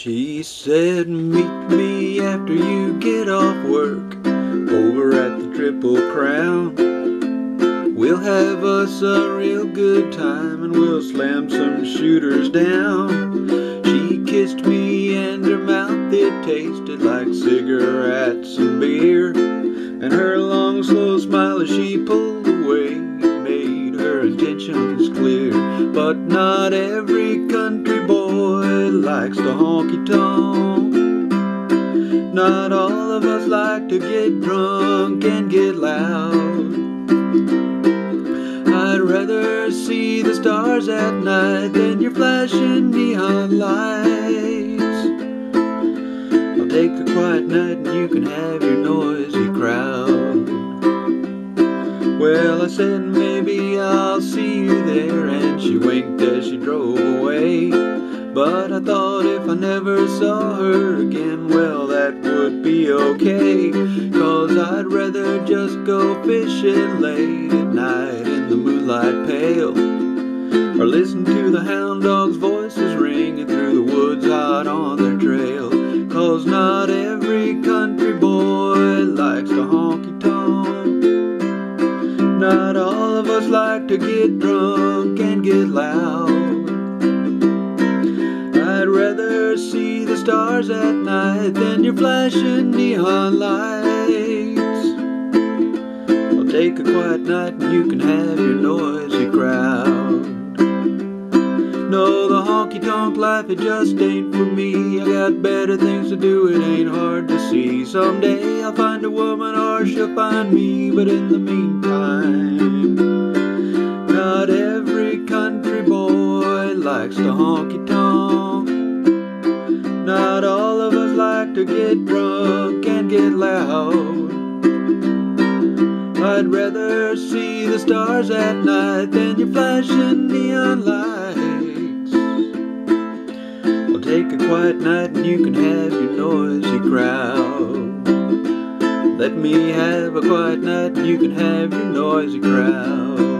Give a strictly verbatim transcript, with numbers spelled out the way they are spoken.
She said, meet me after you get off work over at the Triple Crown. We'll have us a real good time and we'll slam some shooters down. She kissed me and her mouth, it tasted like cigarettes and beer, and her long slow smile as she pulled away made her intentions clear. But not every country boy likes the honky tonk. Not all of us like to get drunk and get loud. I'd rather see the stars at night than your flashing neon lights. I'll take a quiet night and you can have your noisy crowd. Well, I said maybe I'll see you there, and she winked as she drove away. But I thought if I never saw her again, well, that would be okay, 'cause I'd rather just go fishing late at night in the moonlight pale, or listen to the hound dogs' voices ringing through the woods hot on their trail. 'Cause not every country boy likes the honky tonk. Not all of us like to get drunk and get loud. I'd rather see the stars at night than your flashing neon lights. I'll take a quiet night and you can have your noisy crowd. No, the honky tonk life, it just ain't for me. I got better things to do, it ain't hard to see. Someday I'll find a woman or she'll find me, but in the meantime, not every country boy likes the honky tonk. Not all of us like to get drunk and get loud. I'd rather see the stars at night than your flashing neon lights. I'll take a quiet night and you can have your noisy crowd. Let me have a quiet night and you can have your noisy crowd.